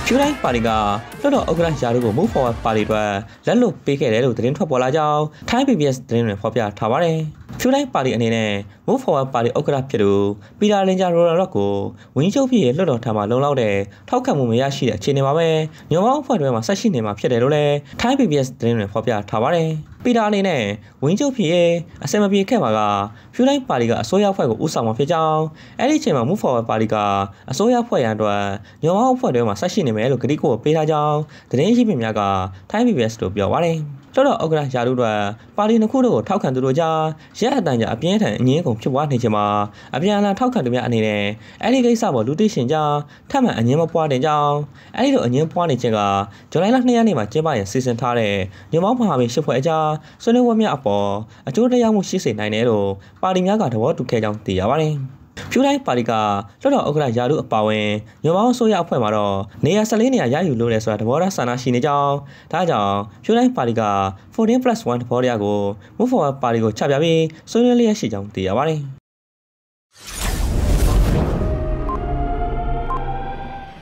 ဖြူတိုင်းပါတီကလွှတ်တော်ဥက္ကဋ္ဌရာထူးကို Move Forward ပါတီအတွက်လက်လွတ်ပေးခဲ့တယ်လို့သတင်းထွက်ပေါ်လာကြောင်းထိုင်း PBS သတင်းတွေဖော်ပြထားပါတယ်။ဖြူတိုင်းပါတီအနေနဲ့ Move Forward ပါတီဥက္ကဋ္ဌဖြစ်သူပီတာလင်ဂျာရိုရာရော့ကိုဝင်းချုပ်ပြည်ရဲ့လွှတ်တော်ထံမှလုံလောက်တဲ့ထောက်ခံမှုမရရှိတဲ့အခြေအနေမှာပဲညောင်ပေါင်းအဖွဲ့တွဲမှာဆက်ရှိနေမှာဖြစ်တယ်လို့လည်းထိုင်း PBS သတင်းတွေဖော်ပြထားပါတယ်။ပီတာအနေနဲ့ဝင်းချုပ်ပြည်ရဲ့အစမပြေခဲ့ပါကဖြူတိုင်းပါတီကအစိုးရအဖွဲ့ကိုဦးဆောင်မှာဖြစ်ကြောင်းအဲ့ဒီအချိန်မှာ Move Forward ပါတီကအစိုးရဖွဲ့ရန်အတွက်ညောင်ပေါင်းအဖွဲ့တွဲမှာဆက်ရှိနေမယ်လို့ကတိကဝတ်ပေးထားကြောင်းသတင်းရှိပြင်များကထိုင်း PBS တို့ပြောပါတယ်။တော်တော်ဥက္ကဋ္ဌရာထူးအတွက်ပါတီနှစ်ခုတို့ကိုထောက်ခံသူတို့ကြားရက်အတန်ကြာအပြင်းထန်အငင်းကုန်ဖြစ်ပွားနေချိန်မှာအပြန်အလှန်ထောက်ခံသူများအနေနဲ့အဲ့ဒီကိစ္စပေါ်လူသိရှင်ကြားထပ်မံအငင်းမပွားတဲ့ကြောင်းအဲ့ဒီလိုအငင်းပွားနေခြင်းကဇူလိုင်လ2ရက်နေ့မှာကျင်းပရန်စီစဉ်ထားတဲ့ညမောင်းမဟာမိတ်ရှစ်ဖွဲ့အကြားဆွေးနွေးပွဲများအပေါ်အကျိုးတရားမှုရှိစေနိုင်တယ်လို့ပါတီများကသဘောတူခဲ့ကြောင်းသိရပါတယ်။ဖြူတိုင်းပါတီကလွှတ်တော်ဥက္ကဋ္ဌရာထူးအပါအဝင်ညောင်ပေါင်းအစိုးရအဖွဲ့မှာတော့နေရာ14နေရာရယူလို့လဲဆိုတာသဘောထားဆန္ဒရှိနေကြောင်းဒါကြောင့်ဖြူတိုင်းပါတီက 14+1 သဘောတရားကို Move Forward ပါတီကိုချပြပြီးဆွေးနွေးလျက်ရှိကြောင်းသိရပါတယ်။